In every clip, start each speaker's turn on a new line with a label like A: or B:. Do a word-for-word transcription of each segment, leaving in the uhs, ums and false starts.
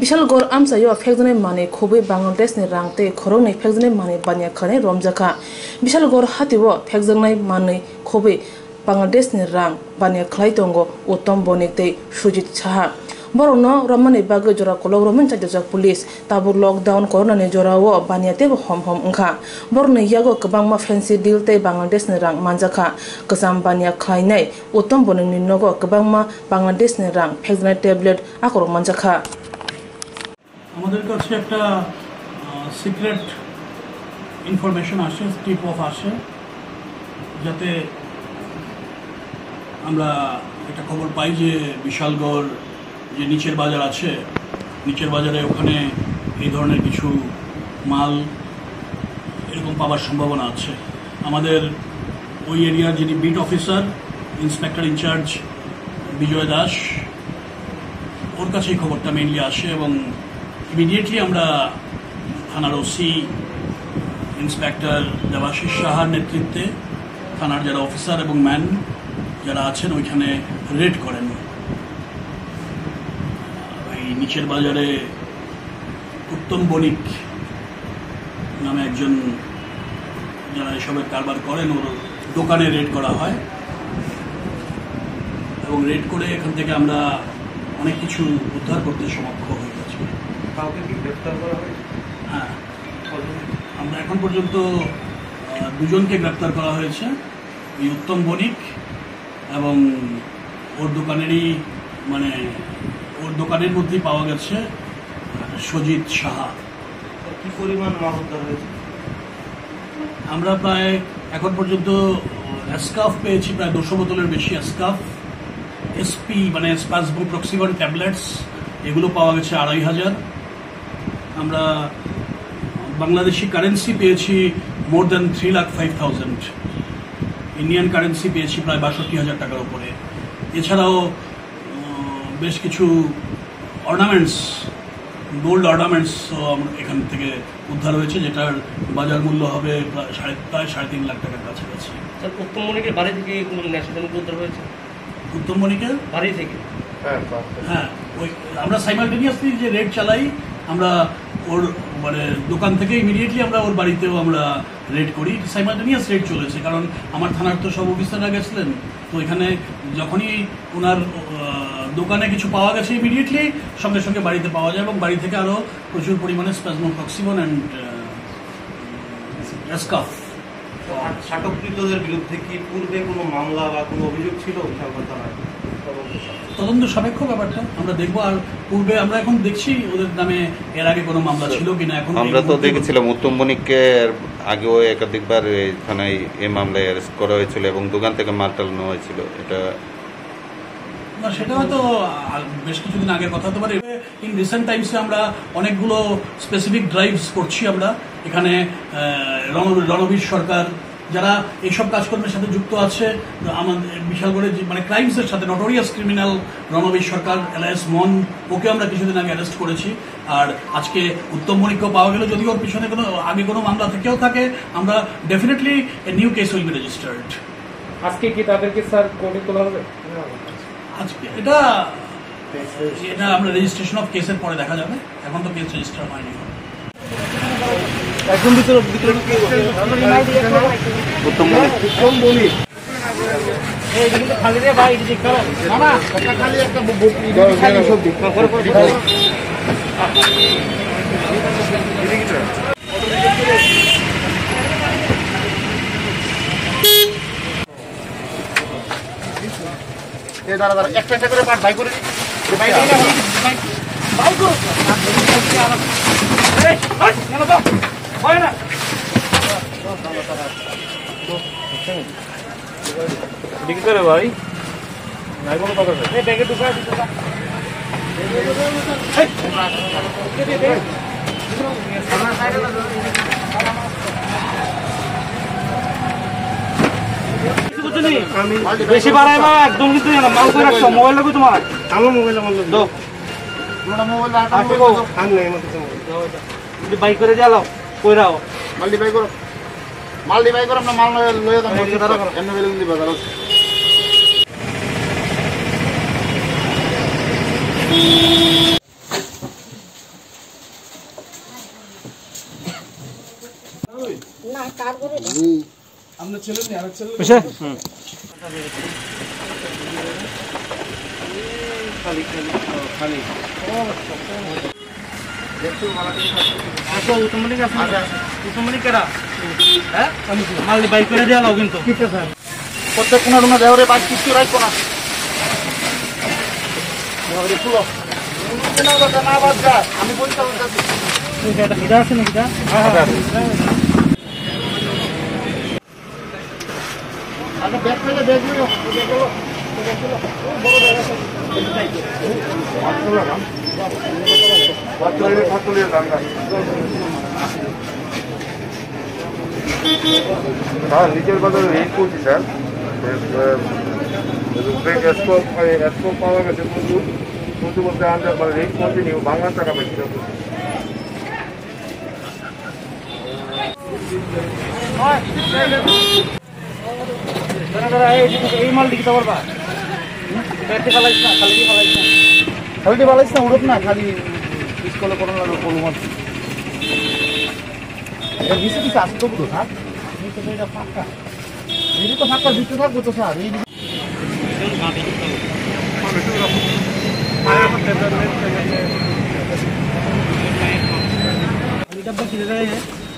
A: Bishalgarh amsayo Phekjaknai mani khobe Bangladeshni Rang te khorongni Phekjaknai mani Baniya romjakha Bishalgarh hatiwo Phekjaknai mani khobe Bangladeshni Rang Baniya tongo Uttam Bonik te Sujit Chaha Borono Ramani Baga Jora Kolog Roman Chajak Police Tabu lockdown corona ne Jora wo Baniya te hom hom ngkha Borno yago kabangma fancy deal te Bangladeshni Rang manjakkha Kasam Baniya khwlainaini Uttam Bonik ni Nogo kabangma Bangladeshni Rang Phekjaknai tablet akorok manjakkha
B: আমাদের কাছে একটা secret information আসে tip of আসে যাতে আমরা একটা খবর পাই যে বিশালগড় যে নিচের বাজার আছে নিচের বাজারে ওখানে এই ধরনের কিছু মাল এরকম পাওয়ার সম্ভাবনা আছে আমাদের ওই এরিয়ার যিনি beat officer inspector incharge Bijoy Das ওর কাছে এই খবরটা মেইনলি আসে এবং ইমিডিয়েটলি আমরা থানার ওসি ইন্সপেক্টর দেবাশিস সাহার নেতৃত্বে থানার যারা অফিসার এবং ম্যান যারা আছেন ওইখানে রেড করেন এই নিচের বাজারে উত্তম বণিক নামে একজন যারা এসবের কারবার করেন ওর দোকানে রেড করা হয় এবং রেড করে এখান থেকে আমরা অনেক কিছু উদ্ধার করতে সক্ষম হই হ্যাঁ আমরা এখন পর্যন্ত দুজনকে গ্রেপ্তার করা হয়েছে এই উত্তম বণিক এবং ওর দোকানেরই মানে ওর দোকানের মধ্যেই পাওয়া গেছে সজিত সাহা
C: কি পরিমাণ মাল উদ্ধার হয়েছে
B: আমরা প্রায় এখন পর্যন্ত স্কাফ পেয়েছি প্রায় দুশো বোতলের বেশি স্কাফ এসপি মানে স্পাজবোপ্রক্সিবন ট্যাবলেটস এগুলো পাওয়া গেছে আড়াই হাজার আমরা বাংলাদেশি কারেন্সি পেয়েছি more than three lakh five thousand Indian currency পেয়েছি প্রায় বাষট্টি হাজার টাকার উপরে এছাড়াও বেশ কিছু অর্নামেন্টস গোল্ড অর্নামেন্টস এখান থেকে উদ্ধার হয়েছে যেটার বাজার মূল্য হবে সাড়ে প্রায় সাড়ে তিন লাখ টাকার কাছাকাছি
C: উত্তম বণিকের বাড়ি থেকে কোনো ন্যাশনাল উদ্ধার হয়েছে
B: উত্তম বণিকের
C: বাড়ি থেকে
B: হ্যাঁ ওই আমরা সাইমালটেনিয়াসলি যে রেড চালাই আমরা ওর মানে দোকান থেকে ইমিডিয়েটলি আমরা ওর বাড়িতেও আমরা রেড করি সাইমালটেনিয়াস রেড চলেছে কারণ আমার থানার তো সব অফিসাররা গেছিলেন তো এখানে যখনই ওনার দোকানে কিছু পাওয়া গেছে ইমিডিয়েটলি সঙ্গে সঙ্গে বাড়িতে পাওয়া যায় এবং বাড়ি থেকে আরও প্রচুর পরিমাণে স্প্যাজমোপ্রক্সিবন অ্যান্ড স্কাফ
C: আটককৃতদের বিরুদ্ধে কি পূর্বে কোনো মামলা বা কোনো অভিযোগ ছিল
B: তদন্ত সাপেক্ষ ব্যাপারটা আমরা দেখবো আর পূর্বে আমরা এখন দেখছি ওদের নামে এর আগে কোনো মামলা ছিল কিনা এখন
D: আমরা তো দেখেছিলাম উত্তম বণিককে আগেও একাধিকবার থানায় এই মামলায় অ্যারেস্ট করা হয়েছিল এবং দোকান থেকে মালটাল নেওয়া হয়েছিল এটা
B: না সেটা হয়তো বেশ কিছুদিন আগের কথা হতে পারে ইন রিসেন্ট টাইমসে আমরা অনেকগুলো স্পেসিফিক ড্রাইভস করছি আমরা এখানে রণবীর সরকার যারা এইসব কাজকর্মের সাথে যুক্ত আছে আমাদের বিশালগড়ের মানে ক্রাইমসের সাথে নটোরিয়াস ক্রিমিনাল রণবীর সরকার এলআইএস মন ওকে আমরা কিছুদিন আগে অ্যারেস্ট করেছি আর আজকে উত্তম বণিককেও পাওয়া গেল যদি ওর পিছনে কোনো আগে কোনো মামলা থেকেও থাকে আমরা definitely a new case will be registered
E: আজকে কি তাদেরকে স্যার কোর্টে তোলা হবে
B: আজকে এটা এটা আমরা রেজিস্ট্রেশন অফ কেসের পরে দেখা যাবে এখন তো কেস রেজিস্টার হয়নি
E: একদম ভিতরে ভিতরে কি
D: উত্তম বণিক
E: উত্তম বণিক এই কিন্তু খালি রে ভাই ঠিক করো মামা একটা খালি একটা বটি খালি সবজি করে করে এই দাঁড়া দাঁড়া একটা একটা করে পাট ভাই করে ভাই ভাই ভাই করো এই ভাই না দাও হয় না ঠিক করে ভাই নাই কোনো কথা নেই এই ব্যাগে ঢুকা ঢুকা এই ওকে দে দে সামনে সাইডে বেশি বাড়াই বা একদম কিন্তু মাল করে রাখছো মোবাইল লাগবে তোমার আমার মোবাইল আমার দাও তোমার মোবাইল আছে গো আন নাই আমার কাছে মোবাইল বাই করে জ্বালাও কইরাও মাল দি বাই করো মাল দি বাই করো আমরা মাল লয়ে দাও এমনি বেলে দি বাজার
B: আমরা ছেলে নেই আর ছেলে
E: বুঝছে হুম খালি খালি খালি দেখো ভালো দেখো উত্তমনি আছে উত্তমনি কেডা হ্যাঁ মাল বাইক করে দিয়া লাও কিন্তু ঠিক আছে স্যার প্রত্যেক কোনা কোনা দেওরে বাইক কিছু রাখো না দেওরে পুরো না বাবা না বাবা আমি বলতে চাচ্ছি এটা এটা আছে না এটা হ্যাঁ হ্যাঁ আগে ব্যাগ থেকে ব্যাগ নিও ব্যাগ গুলো ব্যাগ গুলো বড় ব্যাগ আছে আচ্ছা বাচ্চাদের ফাটলের রান্না স্যার নিচের বাজারে রেট করছি স্যার ব্রেক এসকোপ এসকোপ পাওয়া গেছে প্রচুর প্রচুর বলতে আনতে পারে রেট কন্টিনিউ বাংলার টাকা বেশি এই মাল দিতে পারবা খালি খালি ভালো না উড়ব না খালি স্কুলে কোনো লাগবে কোনো নিচে কিছু আসতে তো স্যার এটা ফাঁকা এই তো ফাঁকা দিতে থাকবো তো স্যার এই डब्बा किधर है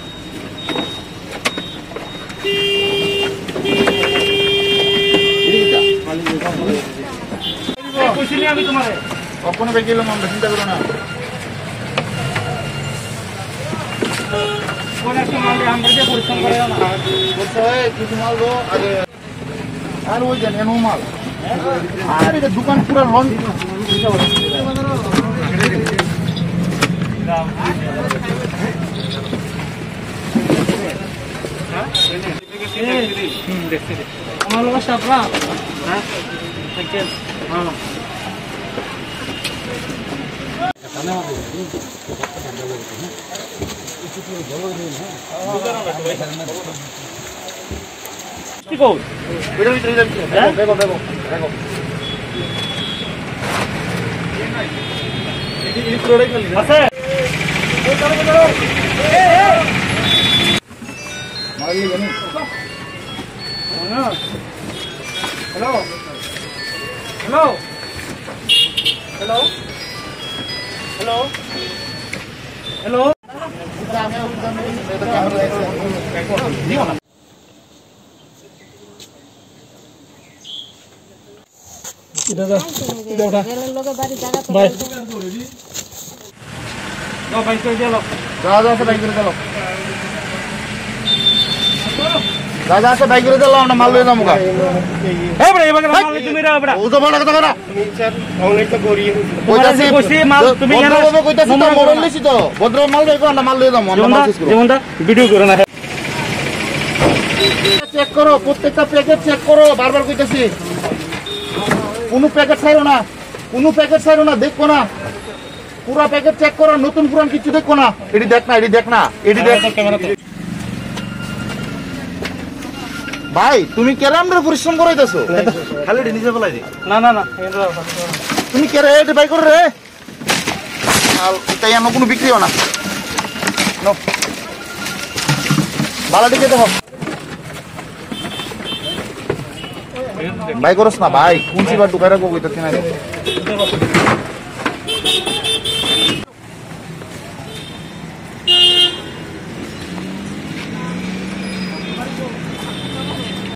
E: कुछ नहीं अभी तुम्हारे अपन पे किलो हम चिंता करो ना कौन ऐसे माल हम बड़े परिश्रम करेगा ना बोलते है कुछ माल दो अरे यार वो जने नो माल अरे ये दुकान पूरा लॉन्च हमारे लोग शापला हाँ ठीक है हाँ ठीक हो इधर इधर इधर देखो देखो देखो ये प्रोडक्ट कर लिया बस चलो चलो ए ए मार ली बनी hello hello hello hello hello इधर इधर उठा बाय लो बाइक कर चलो दादा से बाइक कर चलो दादा से बाइक कर चलो ना माल ले ना मुका ए बड़े ये बगैर माल तुम मेरा बड़ा वो तो बड़ा कतो करा सर ऑनलाइन तो कोरी कोइता से कोसी माल तुम यार बाबा कोइता से तो मोबाइल लेसी तो भद्र माल देखो ना माल ले दाम ना माल करो जेमनটা ভিডিও করো না চেক করো প্রত্যেকটা প্যাকেট চেক করো বারবার কইতাছি কোনো প্যাকেট ছাইরো না কোনো প্যাকেট ছাইরো না দেখো না পুরো প্যাকেট চেক করো নতুন পুরান কিছু দেখো না এডি দেখ না এডি দেখ না এডি দেখ ক্যামেরাতে ভাই তুমি কেরাম রে পরিশ্রম করাইতেছো খালি এডি নিচে ফলাই দি না না না তুমি কে রে এডি বাই করে রে আর তাই এমন কোনো বিক্রি হয় না নো বালাটি কে দেখো ভাই করছ না ভাই কোন সিবার দোকানে কইতাছ না